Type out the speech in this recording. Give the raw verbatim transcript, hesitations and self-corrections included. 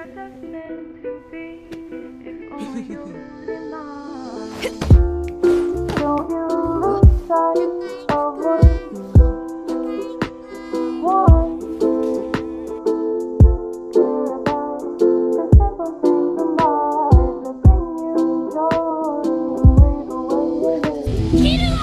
just meant to be. If only you would enough. Don't you lose sight of what you want? Care about the simple things in life that bring you joy and wave away your day.